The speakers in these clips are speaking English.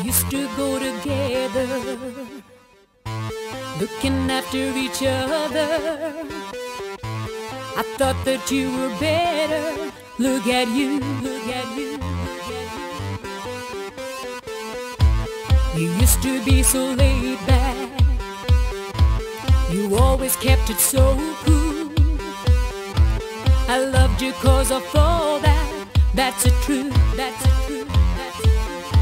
used to go together, looking after each other. I thought that you were better. Look at you, look at you, look at you. You used to be so laid back. You always kept it so cool. I loved you 'cause of all that. That's the truth, that's the truth, that's the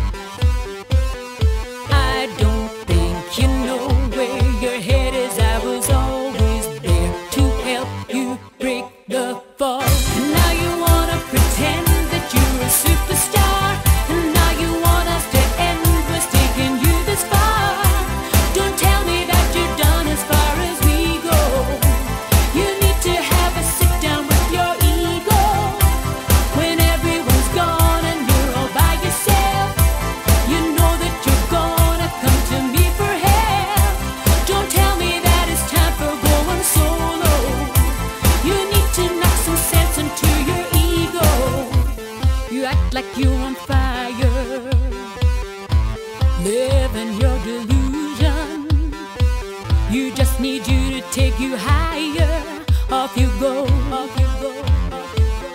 truth. I don't think you know where your head is. I was always there to help you break the fall. And now you wanna pretend that you're a superstar. And now you want us to end what's taking you this far. Don't tell me that you're done as far as we go. You need to have a sit down with your ego. When everyone's gone and you're all by yourself, you know that you're gonna come to me for help. Don't tell me that it's time for going solo. You need to knock some sense into your ego. You act like you're on fire, living your delusion. You just need you to take you higher. Off you go, off you go, off you go.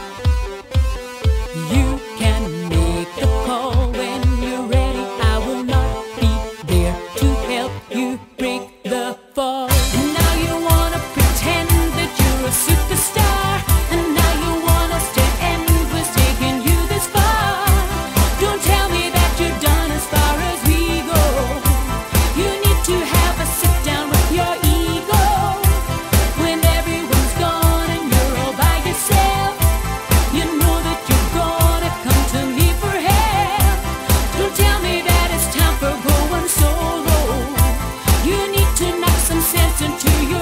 You can make the call when you're ready. I will not be there to help you break the fall. And now you wanna pretend that you're a superstar. And now you want us to end what's taking you this far. Don't tell me that you're done as far as we go. You need to have a sit down with your ego. When everyone's gone and you're all by yourself, you know that you're gonna come to me for help. Don't tell me that it's time for going solo. You need to knock some sense into your